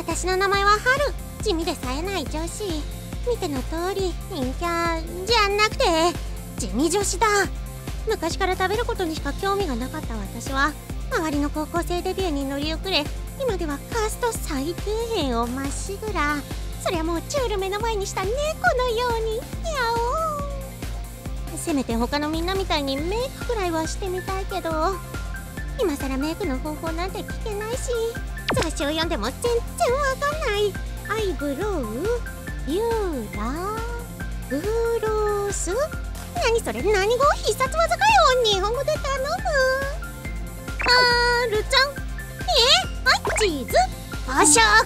私の名前はハル。地味で冴えない女子。見ての通り陰キャじゃなくて地味女子だ。昔から食べることにしか興味がなかった私は周りの高校生デビューに乗り遅れ、今ではカースト最底辺をまっしぐら。そりゃもうチュール目の前にした猫のように。やおー、せめて他のみんなみたいにメイクくらいはしてみたいけど、今さらメイクの方法なんて聞けないし、雑誌を読んでも全然わかんない。アイブロウ、ビューラー、ブロース、何それ、何語？必殺技かよ。日本語で頼む。はるちゃん。はい、チーズパシャック。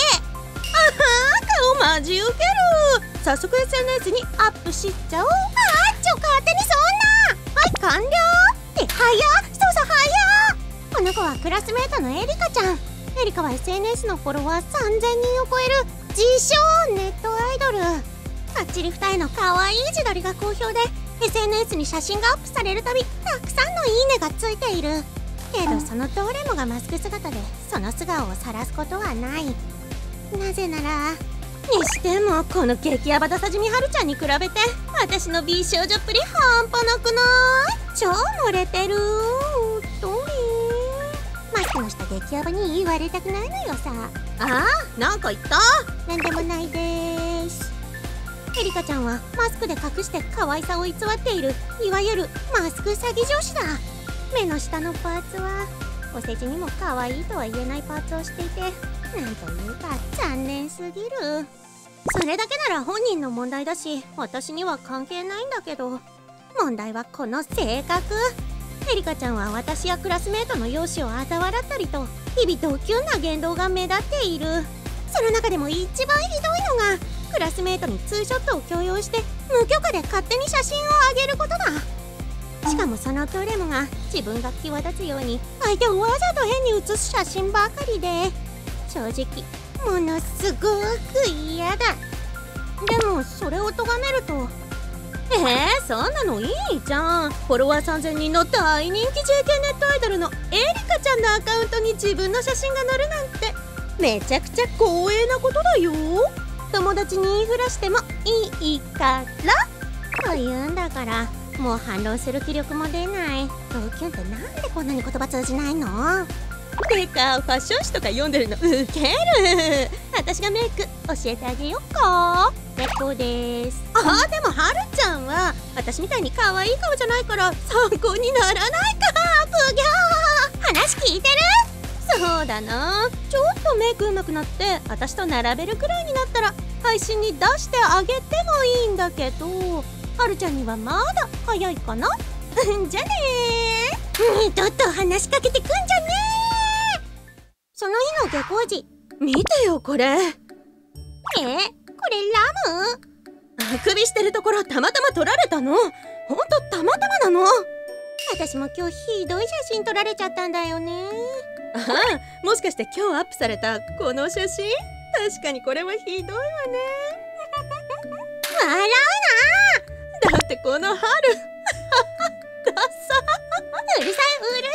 顔マジウケる。早速 SNS にアップしちゃおう。勝手にそんな。はい、完了って早っ。そう早っ。この子はクラスメートのエリカちゃん。エリカは SNS のフォロワー3000人を超える自称ネットアイドル。あっちり二重の可愛い自撮りが好評で SNS に写真がアップされるたびたくさんのいいねがついている。けどそのどれもがマスク姿でその素顔を晒すことはない。なぜならにしてもこの激ヤバダサ地味はるちゃんに比べて私の美少女っぷり半端なくない？超漏れてる。どれ？マスクの下激ヤバに言われたくないのよさ。ああ、なんか言った？なんでもないです。エリカちゃんはマスクで隠して可愛さを偽っているいわゆるマスク詐欺女子だ。目の下のパーツはお世辞にも可愛いとは言えないパーツをしていて、なんというか残念すぎる。それだけなら本人の問題だし私には関係ないんだけど、問題はこの性格。エリカちゃんは私やクラスメートの容姿を嘲笑ったりと日々ドキュンな言動が目立っている。その中でも一番ひどいのがクラスメートにツーショットを強要して無許可で勝手に写真をあげることだ。しかもそのどれもが自分が際立つように相手をわざと変に写す写真ばかりで、正直ものすごく嫌だ。でもそれを咎めるとそんなのいいじゃん。フォロワー3000人の大人気 JK ネットアイドルのエリカちゃんのアカウントに自分の写真が載るなんてめちゃくちゃ光栄なことだよ。友達に言いふらしてもいいからと言うんだから、もう反論する気力も出ない。ドキュンってなんでこんなに言葉通じないの？てかファッション誌とか読んでるのウケる。私がメイク教えてあげようか。結構です。でもはるちゃんは私みたいに可愛い顔じゃないから参考にならないか。ぷぎゃー。話聞いてる？そうだな。ちょっとメイク上手くなって私と並べるくらいになったら配信に出してあげてもいいんだけど、はるちゃんにはまだ早いかな。じゃねー。二度と話しかけてくんじゃねー。その日の下校時、見てよこれ。これラム？あくびしてるところたまたま撮られたの。ほんとたまたまなの。私も今日ひどい写真撮られちゃったんだよね。もしかして今日アップされたこの写真？確かにこれはひどいわね。笑うな。だってこの春ダサうるさいうるさ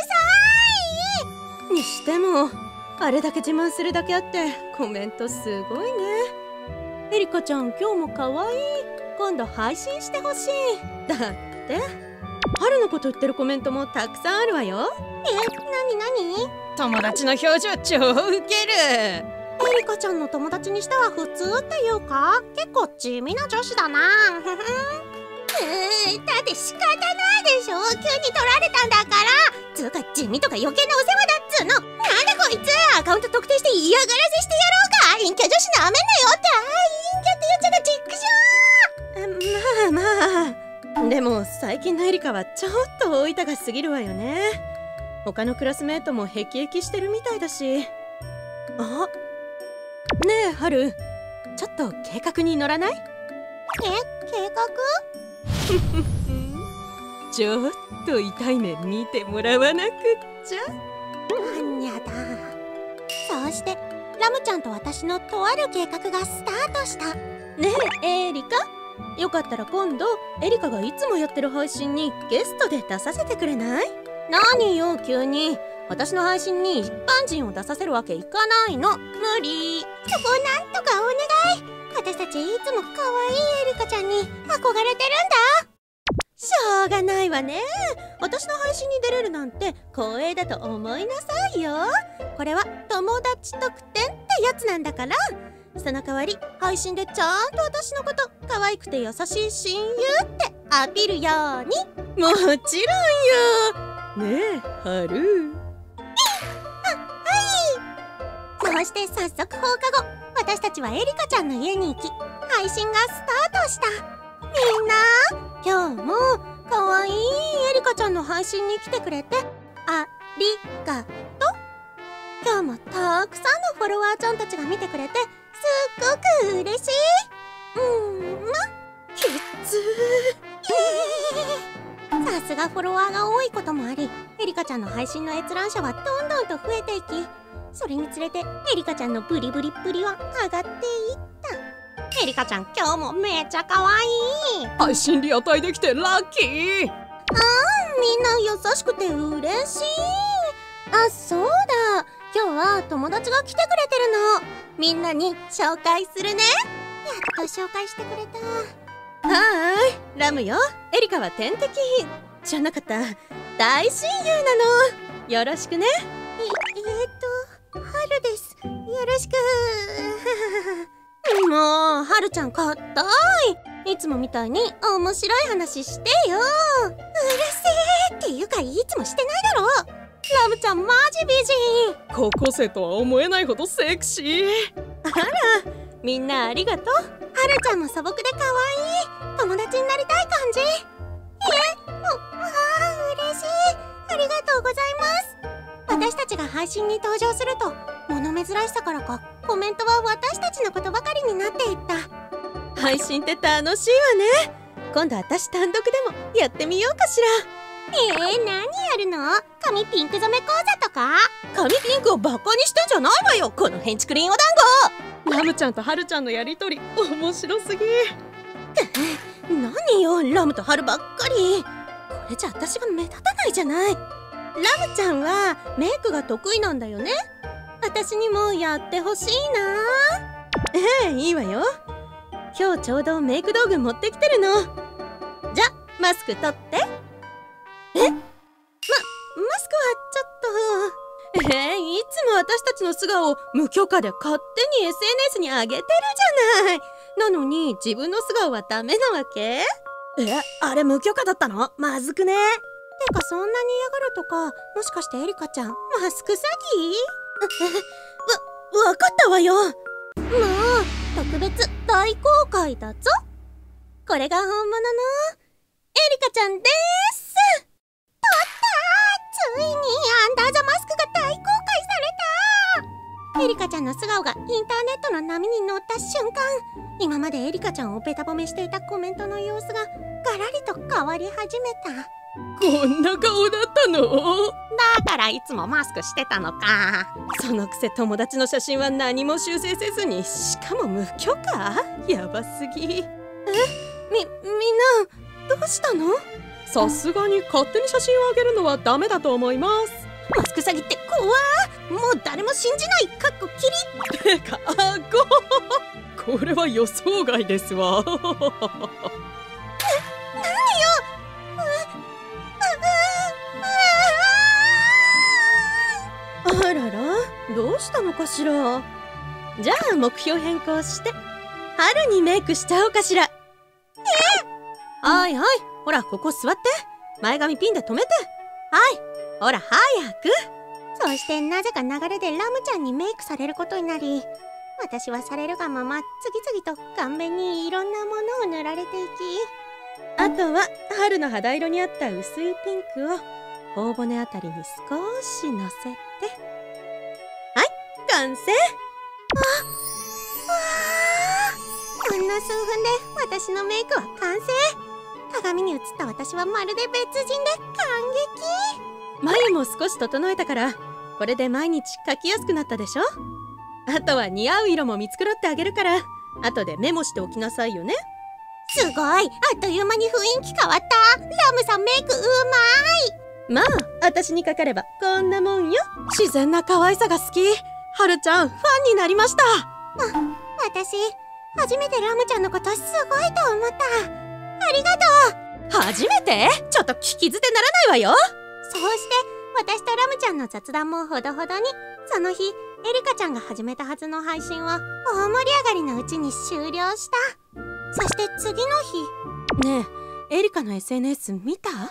い。にしてもあれだけ自慢するだけあってコメントすごいね。エリカちゃん今日も可愛い。今度配信してほしい。だって春のこと言ってるコメントもたくさんあるわよ。なに？友達の表情超ウケる。エリカちゃんの友達にしては普通っていうか結構地味な女子だな。だって仕方ないでしょ。急に取られたんだから。つうか地味とか余計なお世話だっつうの。なんだこいつ。アカウント特定して嫌がらせしてやろうか。陰キャ女子なめんなよ。陰キャって言っちゃチクショー。まあでも最近のエリカはちょっと大分が過ぎるわよね。他のクラスメートもヘキヘキしてるみたいだし。ねえハル、ちょっと計画に乗らない？計画？ちょっと痛い目見てもらわなくっちゃ。なんやだ。そうしてラムちゃんと私のとある計画がスタートした。ねえエリカ、よかったら今度エリカがいつもやってる配信にゲストで出させてくれない？何よ急に。 私の配信に一般人を出させるわけいかないの。無理。そこをなんとかお願い。私たちいつも可愛いエリカちゃんに憧れてるんだ。しょうがないわね。私の配信に出れるなんて光栄だと思いなさいよ。これは友達特典ってやつなんだから。その代わり配信でちゃんと私のこと可愛くて優しい親友ってアピールように。もちろんよ。ねえ、春。そうして早速放課後、私たちはエリカちゃんの家に行き、配信がスタートした。みんな、今日も可愛いエリカちゃんの配信に来てくれてありがとう。今日もたくさんのフォロワーちゃんたちが見てくれてすっごく嬉しい。きつー。さすがフォロワーが多いこともあり、エリカちゃんの配信の閲覧者はどんどんと増えていき、それにつれてエリカちゃんのブリブリっぷりは上がっていった。エリカちゃん今日もめっちゃ可愛い。 配信リアタイできてラッキー。 みんな優しくて嬉しい。あ、そうだ、今日は友達が来てくれてるの。みんなに紹介するね。やっと紹介してくれた。はーい、ラムよ。エリカは天敵じゃなかった、大親友なの。よろしくね。春です。よろしく。もう、春ちゃんかったい。いつもみたいに面白い話してよ。うるせえっていうか、いつもしてないだろ。ラムちゃんマジ美人。 高校生とは思えないほどセクシー。 あら、みんなありがとう。春ちゃんも素朴で可愛い。友達になりたい感じ。嬉しい。ありがとうございます。私たちが配信に登場すると、物珍しさからかコメントは私たちのことばかりになっていった。配信って楽しいわね。今度私単独でもやってみようかしら。何やるの？髪ピンク染め講座とか？髪ピンクをバカにしてんじゃないわよ、このヘンチクリンお団子。ラムちゃんとハルちゃんのやりとり面白すぎ。 何よ、ラムとハルばっかり。これじゃ私が目立たないじゃない。ラムちゃんはメイクが得意なんだよね。私にもやってほしいな。いいわよ。今日ちょうどメイク道具持ってきてるの。じゃ、マスク取って。マスクはちょっと。いつも私たちの素顔を無許可で勝手に SNS に上げてるじゃない。なのに自分の素顔はダメなわけ？あれ無許可だったの？まずくね。てかそんなに嫌がるとか、もしかしてエリカちゃんマスク詐欺？わかったわよ。もう特別大公開だぞ。これが本物のエリカちゃんです。とったー、ついにアンダーザマスクが大公開された。エリカちゃんの素顔がインターネットの波に乗った瞬間、今までエリカちゃんをベタ褒めしていたコメントの様子がガラリと変わり始めた。 こんな顔だったの？ だからいつもマスクしてたのか。そのくせ友達の写真は何も修正せずに、しかも無許可？やばすぎ。みんなどうしたの？ さすがに勝手に写真をあげるのはダメだと思います。 マスク詐欺って怖ー。もう誰も信じない。かっこきり。 てかこれは予想外ですわ。 何よ。あらら、どうしたのかしら。じゃあ目標変更して春にメイクしちゃおうかしら。はいはい、ほらここ座って。前髪ピンで留めて。はい、ほら早く。そしてなぜか流れでラムちゃんにメイクされることになり、私はされるがまま次々と顔面にいろんなものを塗られていき、あとは春の肌色に合った薄いピンクを頬骨あたりに少しのせて、はい、完成。ほんの数分で私のメイクは完成。鏡に映った私はまるで別人で感激。眉も少し整えたから、これで毎日描きやすくなったでしょ。あとは似合う色も見繕ってあげるから、後でメモしておきなさいよね。すごい、あっという間に雰囲気変わった。ラムさんメイクうまい。 まあ私にかかればこんなもんよ。自然な可愛さが好き。はるちゃんファンになりました。 私初めてラムちゃんのことすごいと思った。ありがとう。 初めて？ちょっと聞き捨てならないわよ。 そうして私とラムちゃんの雑談もほどほどに、その日エリカちゃんが始めたはずの配信は大盛り上がりのうちに終了した。そして次の日。 ねえエリカの SNS 見た？ 削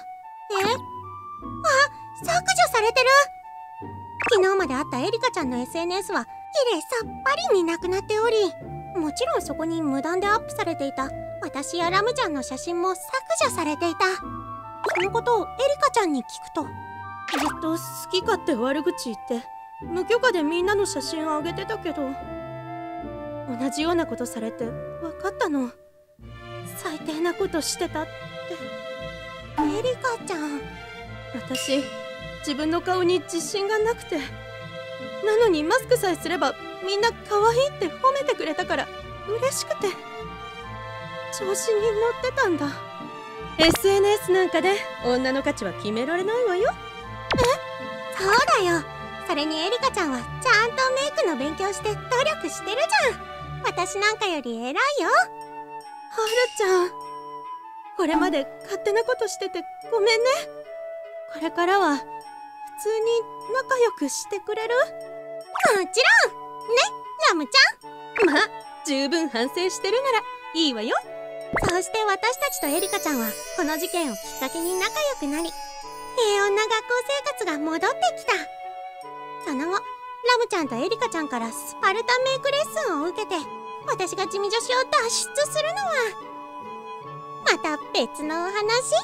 除されてる。昨日まであったエリカちゃんの SNS はきれいさっぱりになくなっており、もちろんそこに無断でアップされていた私やラムちゃんの写真も削除されていた。そのことをエリカちゃんに聞くと、 ずっと好き勝手悪口言って無許可でみんなの写真をあげてたけど、同じようなことされて分かったの。最低なことしてたって。 エリカちゃん、 私自分の顔に自信がなくて、なのにマスクさえすればみんな可愛いって褒めてくれたから嬉しくて調子に乗ってたんだ。 SNS なんかで女の価値は決められないわよ。 そうだよ。それにエリカちゃんはちゃんとメイクの勉強して努力してるじゃん。私なんかより偉いよ。 はるちゃん、これまで勝手なことしててごめんね。これからは普通に仲良くしてくれる？ もちろんね、ラムちゃん。 まあ十分反省してるならいいわよ。 そうして私たちとエリカちゃんはこの事件をきっかけに仲良くなり、平穏な学校生活が戻ってきた。その後ラムちゃんとエリカちゃんからスパルタメイクレッスンを受けて、私が地味女子を脱出するのはまた別のお話。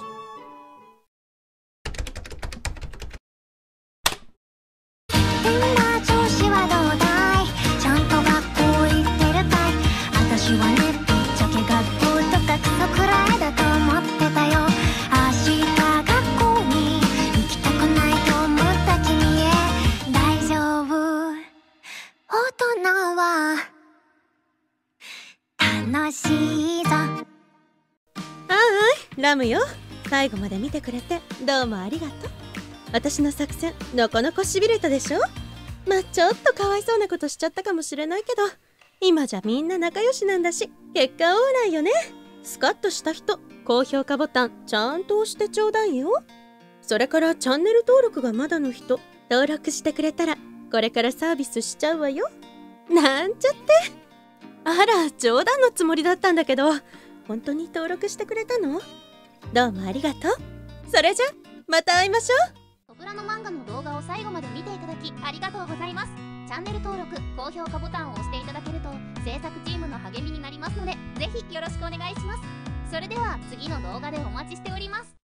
今調子はどうだい？ちゃんと学校行ってるかい？私はね、ぶっちゃけ学校とかクソくらいだと思ってたよ。明日学校に行きたくないと思った君へ、大丈夫、大人は楽しいぞ。 ラムよ、最後まで見てくれてどうもありがとう。私の作戦なかなかしびれたでしょ。まあちょっとかわいそうなことしちゃったかもしれないけど、今じゃみんな仲良しなんだし結果オーライよね。スカッとした人、高評価ボタンちゃんと押してちょうだいよ。それからチャンネル登録がまだの人、登録してくれたらこれからサービスしちゃうわよ。なんちゃって。あら冗談のつもりだったんだけど、本当に登録してくれたの？どうもありがとう。それじゃまた会いましょう。 トプラの漫画の動画を最後まで見ていただきありがとうございます。チャンネル登録、高評価ボタンを押していただけると制作チームの励みになりますので、ぜひよろしくお願いします。それでは次の動画でお待ちしております。